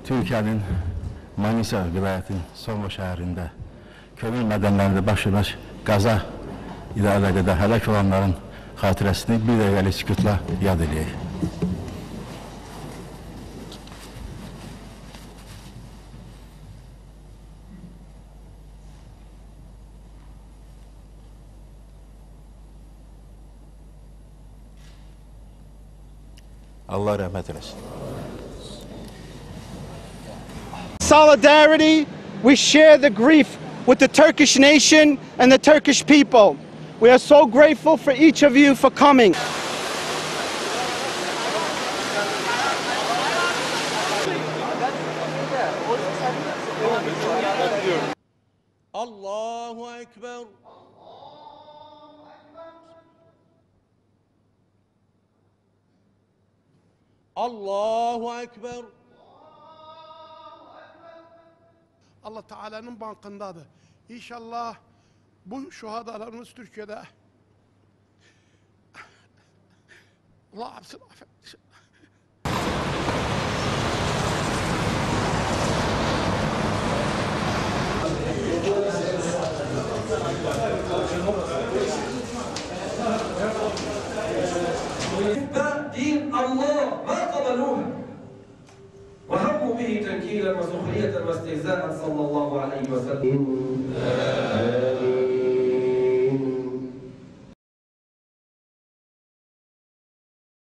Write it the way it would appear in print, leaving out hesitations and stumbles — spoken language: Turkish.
Türkiye'nin Manisa vilayetinin Sorma şehrinde kömür madenlerinde başlamış gaza ile alakadar helak olanların hatırasını bir dakikalık sükutla yad edeyik. Allah rahmet eylesin. Solidarity, we share the grief with the Turkish nation and the Turkish people. We are so grateful for each of you for coming. Allahu Ekber. Allahu Ekber. Allah Teala'nın bankındadır. İnşallah bu şuhadalarımız Türkiye'de Allah hepsini affetsin. دين الله ما قبلوها وهموا به تنكيلا وسخرية واستهزاء صلى الله عليه وسلم.